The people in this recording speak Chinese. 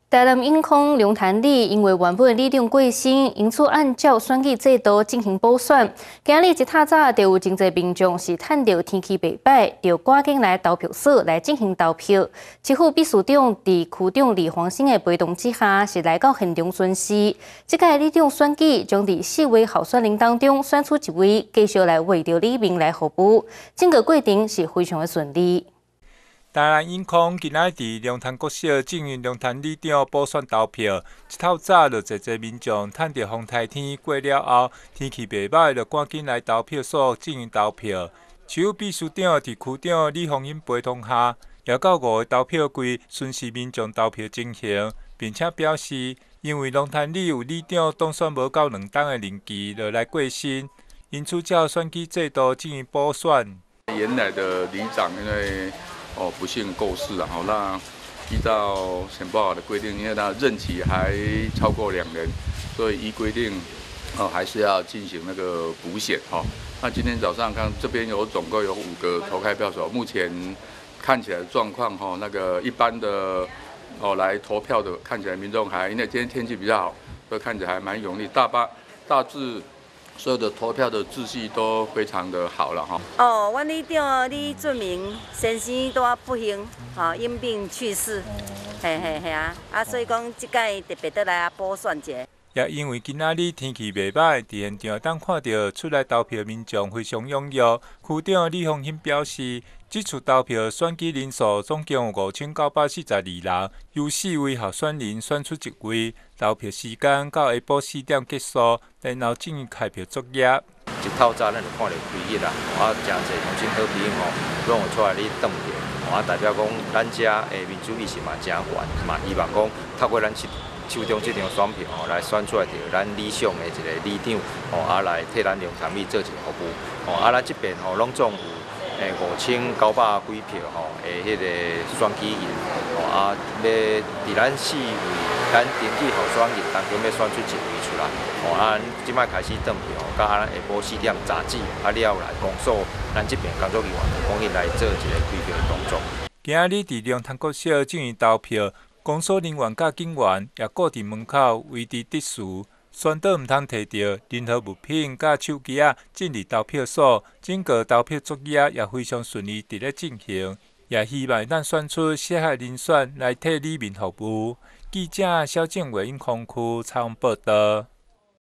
台南永康龙潭里因为原本里长过身，因此按照选举制度进行补选。今日一早早就有真侪民众是趁着天气袂歹，就赶紧来投票所来进行投票。市府秘书长伫区长李黄生的陪同之下，是来到现场巡视。这届里长选举将伫4位候选人当中选出一位，继续来为着里民来服务。整个过程是非常的顺利。 台南永康今仔伫龙潭国小进行龙潭里长补选投票，一透早就侪民众趁着风台天过了后，天气袂歹，就赶紧来投票所进行投票。市府秘书长伫区长李凤英陪同下，也到5个投票柜巡视民众投票情形，并且表示，因为龙潭里有里长当选无到2档的任期，就来过身，因此照选举制度进行补选。 原来的里长因为 不幸过世了，那依照选报的规定，因为他任期还超过2年，所以依规定，还是要进行那个补选，那今天早上看这边总共有5个投开票所，目前看起来状况，那个一般的，来投票的看起来民众还，因为今天天气比较好，所以看起来还蛮踊跃，大致 所有的投票的秩序都非常的好了哈。 阮里长李俊明先生都不幸，因病去世，嘿啊，所以讲这届特别得来补选一下。 也因为今仔日天气袂歹，伫现场当看到出来投票民众非常踊跃。区长李凤英表示，这次投票选举人数总共有5942人，由4位候选人选出1位。投票时间到下晡4点结束，然后进行开票作业。 一透早咱就看到开议啦，真侪同心好朋友拢有出来咧投票，代表讲咱遮的民主意识嘛真悬，嘛希望讲透过咱手中这张选票来选出来着咱理想的一个里长，来替咱龙潭里做一个服务，咱这边拢总有5900几票的迄个选举人，要伫咱4位咱登记候选人当中要选出1位出来，即摆开始投票，到下晡4点早止，了后来公所咱这边工作人员赶紧来做一个开票的动作。 今仔日伫龙潭国小进行投票。 公所人员甲警员也固伫门口维持秩序，宣导唔通摕到任何物品甲手机进入投票所。整个投票作业也非常顺利伫咧进行，也希望咱选出适合人选来替里民服务。记者萧正伟因康区采访报道。